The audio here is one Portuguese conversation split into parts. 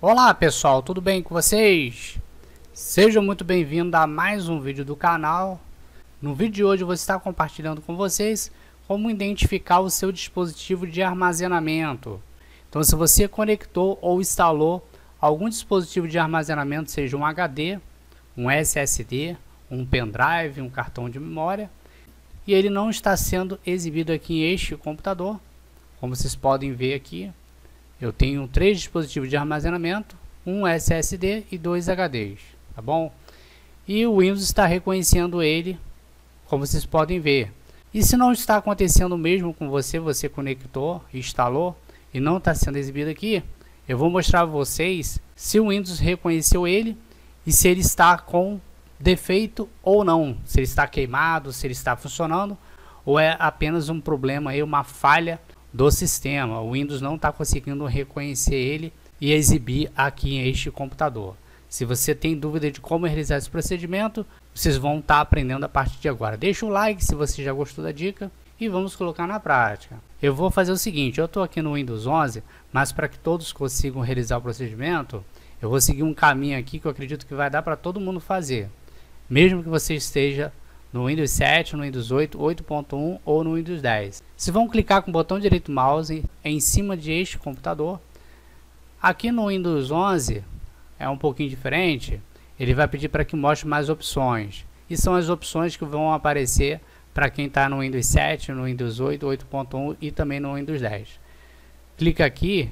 Olá pessoal, tudo bem com vocês? Sejam muito bem-vindos a mais um vídeo do canal. No vídeo de hoje eu vou estar compartilhando com vocês como identificar o seu dispositivo de armazenamento. Então, se você conectou ou instalou algum dispositivo de armazenamento, seja um HD, um SSD, um pendrive, um cartão de memória, e ele não está sendo exibido aqui em este computador, como vocês podem ver aqui, eu tenho 3 dispositivos de armazenamento, um SSD e 2 HDs, tá bom? E o Windows está reconhecendo ele, como vocês podem ver. E se não está acontecendo o mesmo com você, você conectou, instalou e não está sendo exibido aqui, eu vou mostrar a vocês se o Windows reconheceu ele e se ele está com defeito ou não, se ele está queimado, se ele está funcionando ou é apenas um problema aí, uma falha do sistema. O Windows não está conseguindo reconhecer ele e exibir aqui em este computador. Se você tem dúvida de como realizar esse procedimento, vocês vão estar aprendendo a partir de agora. Deixa o like se você já gostou da dica e vamos colocar na prática. Eu vou fazer o seguinte, eu estou aqui no Windows 11, mas para que todos consigam realizar o procedimento, eu vou seguir um caminho aqui que eu acredito que vai dar para todo mundo fazer. Mesmo que você esteja no Windows 7, no Windows 8, 8.1 ou no Windows 10. Vocês vão clicar com o botão direito do mouse em cima de este computador. Aqui no Windows 11 é um pouquinho diferente. Ele vai pedir para que mostre mais opções. E são as opções que vão aparecer para quem está no Windows 7, no Windows 8, 8.1 e também no Windows 10. Clica aqui.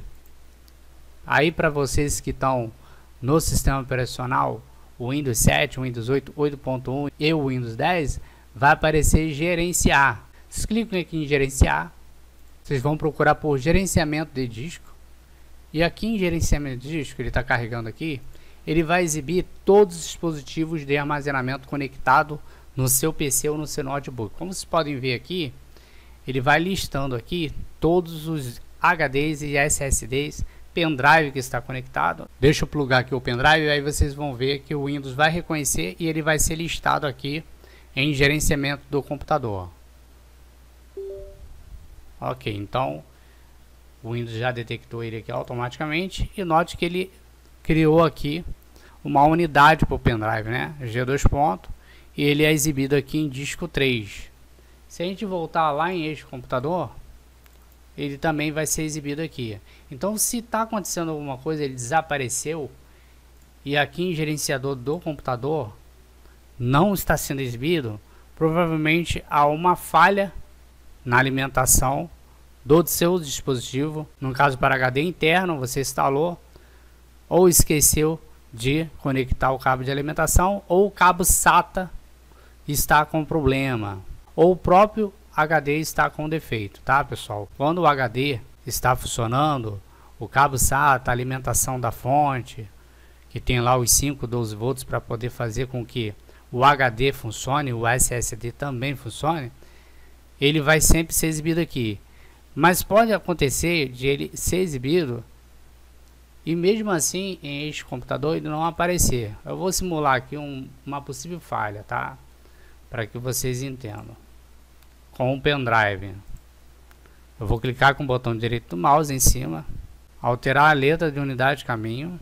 Aí para vocês que estão no sistema operacional o Windows 7, o Windows 8, 8.1 e o Windows 10, vai aparecer gerenciar. Vocês clicam aqui em gerenciar, vocês vão procurar por gerenciamento de disco. E aqui em gerenciamento de disco, ele está carregando aqui, ele vai exibir todos os dispositivos de armazenamento conectado no seu PC ou no seu notebook. Como vocês podem ver aqui, ele vai listando aqui todos os HDs e SSDs, pendrive que está conectado. Deixa eu plugar aqui o pendrive, aí vocês vão ver que o Windows vai reconhecer e ele vai ser listado aqui em gerenciamento do computador. Ok, então o Windows já detectou ele aqui automaticamente e note que ele criou aqui uma unidade para o pendrive, né? G2 ponto, e ele é exibido aqui em disco 3. Se a gente voltar lá em este computador, ele também vai ser exibido aqui. Então, se está acontecendo alguma coisa, ele desapareceu e aqui em gerenciador do computador não está sendo exibido, provavelmente há uma falha na alimentação do seu dispositivo. No caso, para HD interno, você instalou ou esqueceu de conectar o cabo de alimentação, ou o cabo SATA está com problema, ou o próprio HD está com defeito, tá pessoal? Quando o HD está funcionando, o cabo SATA, a alimentação da fonte, que tem lá os 5, 12 volts para poder fazer com que o HD funcione, o SSD também funcione, ele vai sempre ser exibido aqui. Mas pode acontecer de ele ser exibido e mesmo assim em este computador ele não aparecer. Eu vou simular aqui uma possível falha, tá? Para que vocês entendam. Com um pendrive, eu vou clicar com o botão direito do mouse em cima, alterar a letra de unidade de caminho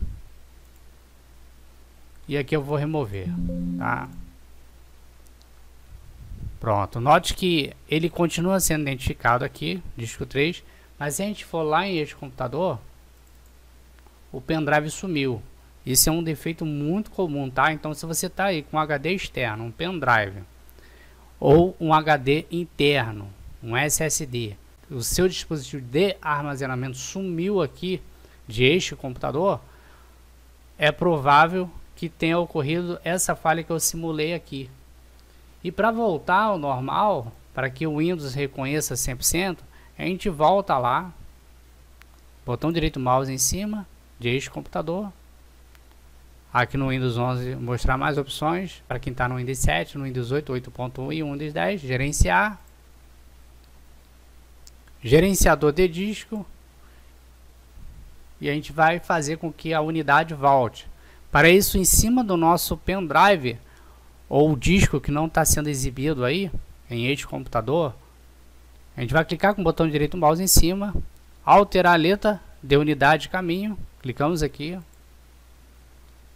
e aqui eu vou remover, tá? Pronto, note que ele continua sendo identificado aqui, disco 3, mas se a gente for lá em este computador, o pendrive sumiu. Isso é um defeito muito comum, tá? Então, se você está aí com um HD externo, um pendrive ou um HD interno, um SSD, o seu dispositivo de armazenamento sumiu aqui de este computador, é provável que tenha ocorrido essa falha que eu simulei aqui. E para voltar ao normal, para que o Windows reconheça 100%, a gente volta lá, botão direito do mouse em cima de este computador. Aqui no Windows 11 mostrar mais opções para quem está no Windows 7, no Windows 8, 8.1 e Windows 10. Gerenciar. Gerenciador de disco. E a gente vai fazer com que a unidade volte. Para isso, em cima do nosso pendrive ou disco que não está sendo exibido aí em este computador, a gente vai clicar com o botão direito do mouse em cima, alterar a letra de unidade de caminho, clicamos aqui,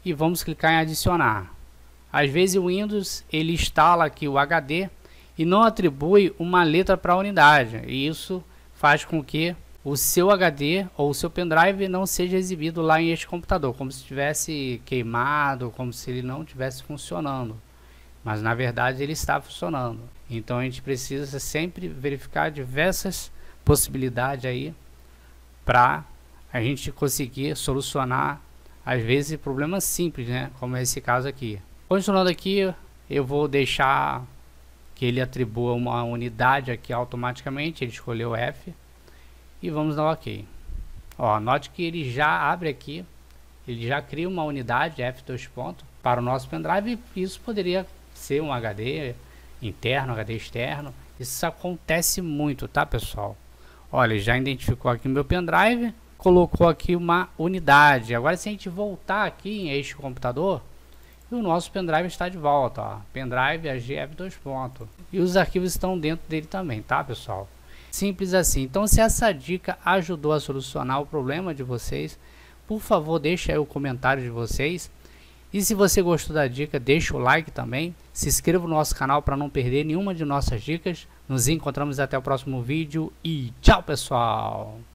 e vamos clicar em adicionar. Às vezes o Windows ele instala aqui o HD e não atribui uma letra para a unidade, e isso faz com que o seu HD ou o seu pendrive não seja exibido lá em este computador, como se tivesse queimado, como se ele não estivesse funcionando, mas na verdade ele está funcionando. Então a gente precisa sempre verificar diversas possibilidades aí para a gente conseguir solucionar às vezes problemas simples, né, como é esse caso aqui. Continuando aqui, eu vou deixar que ele atribua uma unidade aqui automaticamente. Ele escolheu F e vamos dar OK. Ó, note que ele já abre aqui, ele já cria uma unidade F2 ponto para o nosso pendrive. Isso poderia ser um HD interno, HD externo. Isso acontece muito, tá, pessoal? Olha, já identificou aqui meu pendrive, colocou aqui uma unidade. Agora, se a gente voltar aqui em este computador, e o nosso pendrive está de volta, ó, pendrive AGF2 ponto. E os arquivos estão dentro dele também, tá, pessoal? Simples assim. Então, se essa dica ajudou a solucionar o problema de vocês, por favor, deixe aí o comentário de vocês. E se você gostou da dica, deixa o like também. Se inscreva no nosso canal para não perder nenhuma de nossas dicas. Nos encontramos até o próximo vídeo e tchau, pessoal!